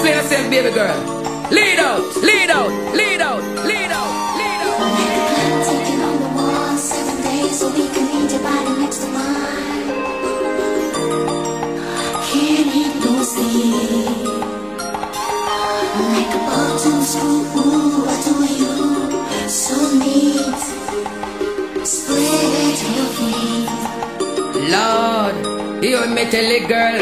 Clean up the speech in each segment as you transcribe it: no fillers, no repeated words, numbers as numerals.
Explain yourself, baby girl. Lead out, lead out, lead out, lead out, lead out. Make a plan, taking on the wall 7 days so we can need your body next to mine. Can't eat no sleep. Like a bottom screw, adore you so neat. Spread your feet. Lord, you me tell a girl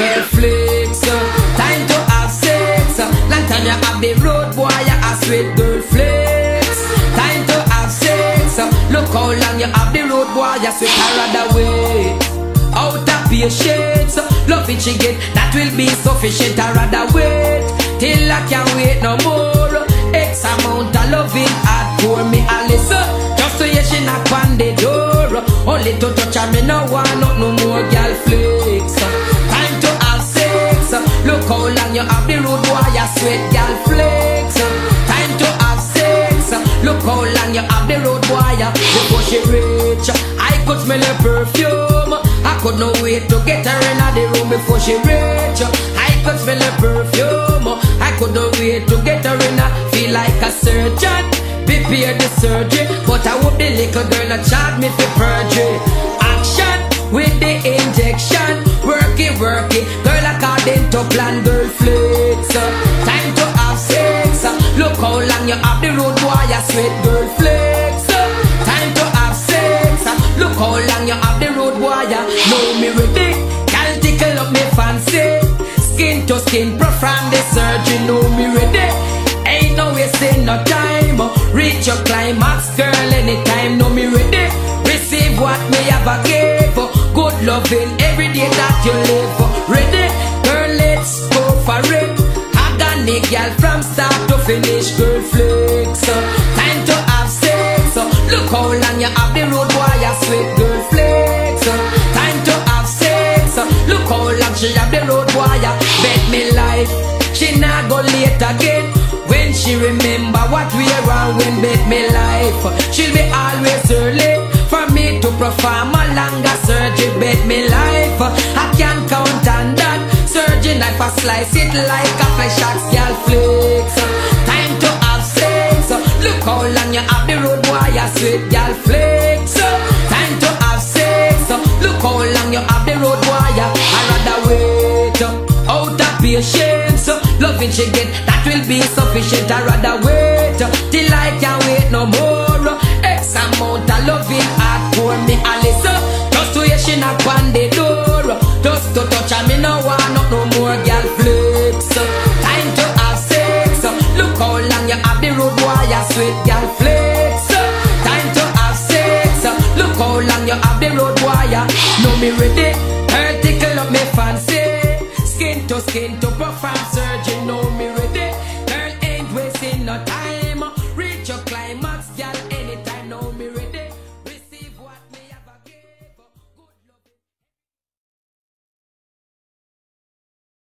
flicks. Time to have sex. Long time you have the road boy, you a sweet girl flicks. Time to have sex. Look how long you have the road boy, you sweet her rather wait. Out of patience, love it she get, that will be sufficient. I rather wait till I can't wait no more. X amount of loving hard for me, Alice. Just to hear she knock on the door. Only to touch her, me no want no more girl flicks. Time to have sex. Look how long you have the road boy, you sweet girl flicks. Time to have sex. Look how long you have the road boy, before she reach. I could smell her perfume. I could not wait to get her in the room before she reach. I could smell her perfume. I could not wait to get her in. Feel like a surgeon, prepare the surgery. But I hope the little girl not charge me for perjury. Action with the injection. Work it, girl according to plan, girl flicks. Time to have sex. Look how long you have the road boy, you sweet girl flicks. Time to have sex. Look how long you have the road boy, know me ready. Can't tickle up me fancy. Skin to skin, perform the surgery, know me ready. Ain't no wasting no time. Reach your climax, girl, anytime, know me ready. Receive what me have a give. Good loving every day that you live. Ready? Girl, let's go for it. Organic girl from start to finish, girl flicks. Time to have sex. Look how long you have the road boy, you sweet girl flicks. Time to have sex. Look how long she have the road boy, bet me life she not go late again. When she remember what we are when bet me life, she'll be always early for me to perform a longer surgery. Bet me life, I can't count on that. Surgery knife I slice it like a flesh shot, girl flicks. Time to have sex. Look how long you have the road boy, you sweet girl flicks. Time to have sex. Look how long you have the road boy, I rather wait. Out of patience, loving she get, that will be sufficient. I rather wait till I can't wait no more. X amount of loving hard for me, Alice. Just to hear she knock on the door. Just to touch her, me no want no more girl flicks. Time to have sex. Look how long you have the road boy, you sweet girl flicks. Time to have sex. Look how long you have the road boy, know me ready. Her tickle up me fancy. Skin to perform surgery, know me ready.